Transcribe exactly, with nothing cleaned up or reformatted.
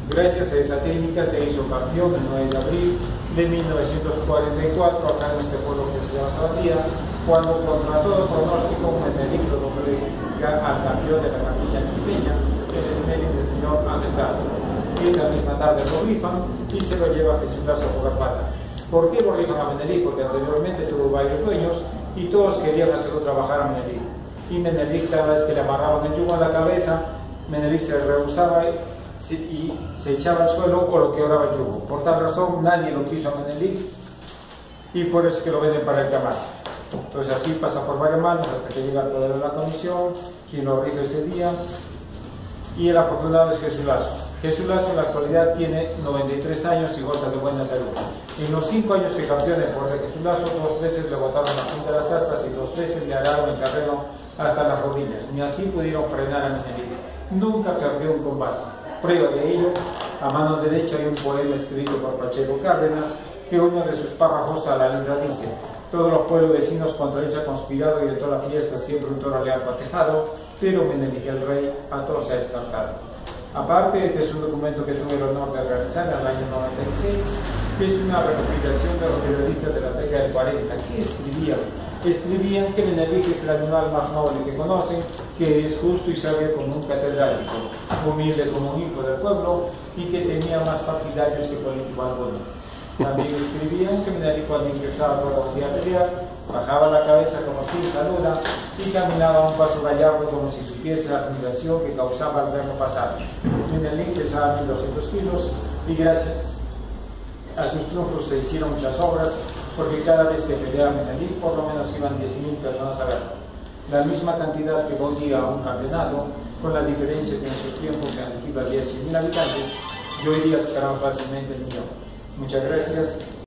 Gracias a esa técnica se hizo campeón el nueve de abril de mil novecientos cuarenta y cuatro acá en este pueblo que se llama Sabatía, cuando contra todo pronóstico Menelik lo obliga al campeón de la Capilla Quipeña, el esmérito del señor Ángel Castro. Esa misma tarde lo rifan y se lo lleva a Jesús Lazo por la pata. ¿Por qué lo rifan a Menelik? Porque anteriormente tuvo varios dueños y todos querían hacerlo trabajar a Menelik. Y Menelik, cada vez que le amarraban el yugo a la cabeza, Menelik se rehusaba y se echaba al suelo o lo quebraba el yugo. Por tal razón nadie lo quiso a Menelik y por eso es que lo venden para el camal. Entonces así pasa por varias manos hasta que llega al poder de la comisión, quien lo rifa ese día, y el afortunado es Jesús Lazo. Jesús Lazo en la actualidad tiene noventa y tres años y goza de buena salud. En los cinco años que campeó en el poder de Jesús Lazo, dos veces le botaron la punta de las astas y dos veces le araron el terreno hasta las rodillas. Ni así pudieron frenar a Menelik. Nunca perdió un combate. Prueba de ello, a mano derecha hay un poema escrito por Pacheco Cárdenas, que uno de sus párrafos a la letra dice: todos los pueblos vecinos contra él se ha conspirado y de toda la fiesta siempre un toro le ha patejado, pero Menelik el rey a todos se ha descartado. Aparte, este es un documento que tuve el honor de realizar en el año noventa y seis, que es una recopilación de los periodistas de la década del cuarenta. ¿Qué escribían? Escribían que Menelik es el animal más noble que conocen, que es justo y sabio como un catedrático, humilde como un hijo del pueblo y que tenía más partidarios que político alguno. También escribían que Menelik, cuando ingresaba por la día a pelear, bajaba la cabeza como si saluda y caminaba a un paso gallardo como si supiese la admiración que causaba al verlo pasar. Menelik pesaba mil doscientos kilos y gracias a sus triunfos se hicieron muchas obras, porque cada vez que peleaba Menelik por lo menos iban diez mil personas a verlo. La misma cantidad que hoy día a un campeonato, con la diferencia que en sus tiempos se iba a diez mil habitantes, y hoy día superaban fácilmente el millón. Muchas gracias.